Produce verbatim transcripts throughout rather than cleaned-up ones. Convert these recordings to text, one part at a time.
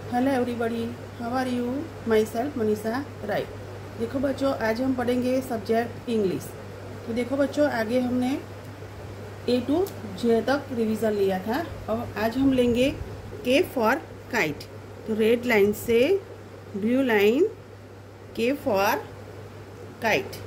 Hello everybody, how are you? My self Manisha राइट। देखो बच्चों, आज हम पढ़ेंगे सब्जेक्ट इंग्लिश। तो देखो बच्चों, आगे हमने ए टू जे तक रिवीजन लिया था। और आज हम लेंगे के फॉर काइट। तो रेड लाइन से blue line, K for kite.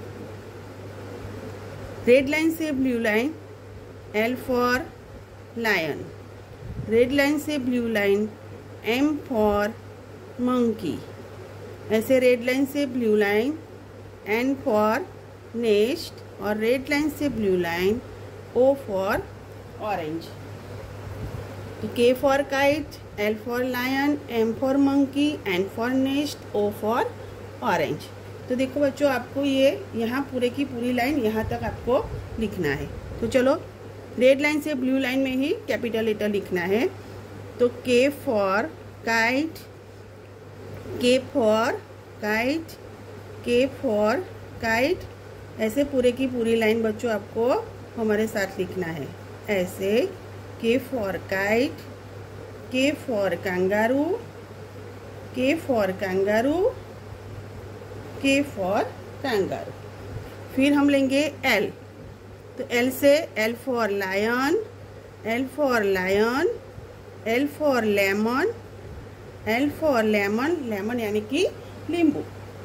Red line से blue line, L for lion. Red line से blue line, M for monkey. ऐसे रेड लाइन से blue line, N for nest. और red line से blue line, O for orange. तो K for kite, L for lion, M for monkey, N for nest, O for orange. तो देखो बच्चों, आपको ये यहाँ पूरे की पूरी लाइन यहाँ तक आपको लिखना है। तो चलो, रेड लाइन से ब्लू लाइन में ही कैपिटल लेटर लिखना है। तो K for kite, K for kite, K for kite. ऐसे पूरे की पूरी लाइन बच्चों आपको हमारे साथ लिखना है। ऐसे K for kite, K for kangaroo, K for kangaroo, K for kangaroo. फिर हम लेंगे एल। तो एल से L for lion, L for lion, L for lemon, L for lemon, lemon यानी कि नींबू।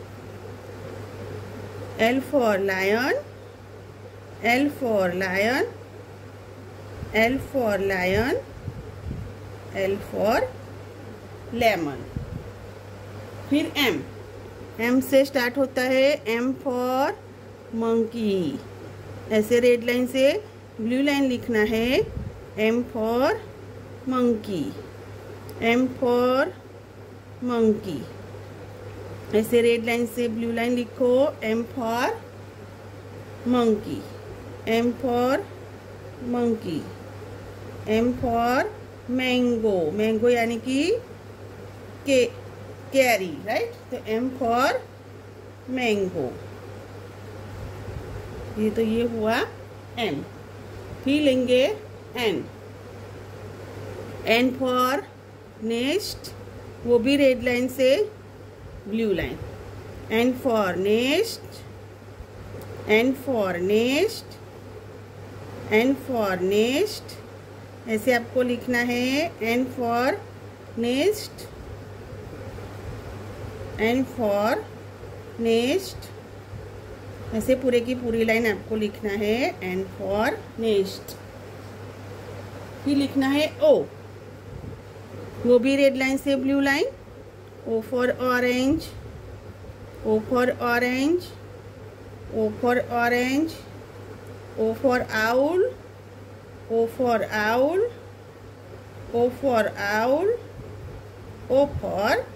L for lion, L for lion, L for lion, L for lemon. फिर M. M से स्टार्ट होता है, एम फॉर मंकी। ऐसे red line से blue line लिखना है, M for monkey, M for monkey. ऐसे रेड लाइन से ब्लू लाइन लिखो, M for monkey, M for monkey, M for mango. Mango यानी कि के कैरी, राइट। तो एम फॉर मैंगो। ये तो ये हुआ एम। फिर लेंगे एन। एन फॉर नेस्ट, वो भी रेड लाइन से blue line. N for nest, N for nest, N for nest. ऐसे आपको लिखना है, N for nest, N for nest. ऐसे पूरे की पूरी लाइन आपको लिखना है, एन फॉर नेस्ट। फिर लिखना है ओ। वो भी रेड लाइन से blue line, O for orange, O for orange, O for orange, O for owl, O for owl, O for owl, O for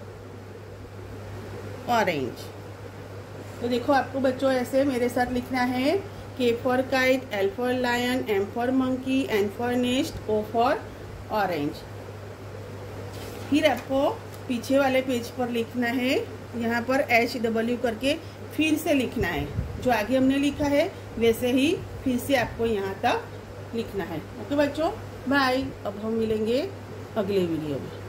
orange. तो देखो, आपको बच्चों ऐसे मेरे साथ लिखना है, K for kite, L for lion, M for monkey, N for nest, O for orange. फिर आपको पीछे वाले पेज पर लिखना है, यहाँ पर एच डब्ल्यू करके फिर से लिखना है। जो आगे हमने लिखा है वैसे ही फिर से आपको यहाँ तक लिखना है। ओके बच्चों, बाय। अब हम मिलेंगे अगले वीडियो में।